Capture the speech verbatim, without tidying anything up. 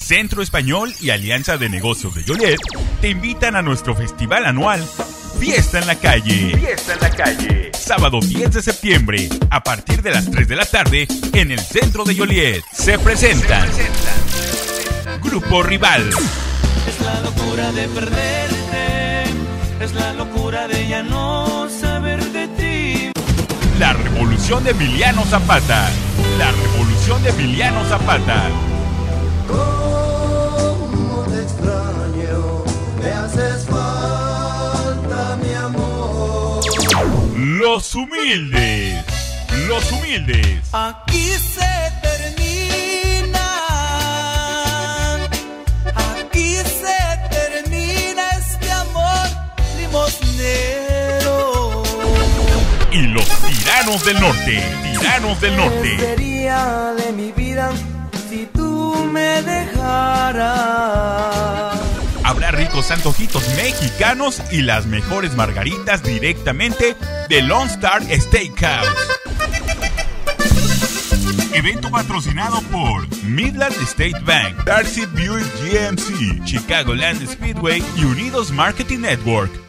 Centro Español y Alianza de Negocios de Joliet te invitan a nuestro festival anual Fiesta en la Calle. Fiesta en la Calle. Sábado diez de septiembre, a partir de las tres de la tarde, en el centro de Joliet. Se presentan, Se presenta. Grupo Rival, Es la locura de perderte, es la locura de ya no saber de ti. La Revolución de Emiliano Zapata. La Revolución de Emiliano Zapata. Cómo te extraño, me haces falta, mi amor. Los Humildes. Los Humildes. Aquí se termina, aquí se termina este amor limosnero. Y los Tiranos del Norte. Tiranos del ¿Qué Norte. sería de mi vida si tú me dejaras? Habrá ricos antojitos mexicanos y las mejores margaritas directamente de Lone Star Steakhouse. Evento patrocinado por Midland State Bank, Darcy Buick G M C, Chicagoland Speedway y Unidos Marketing Network.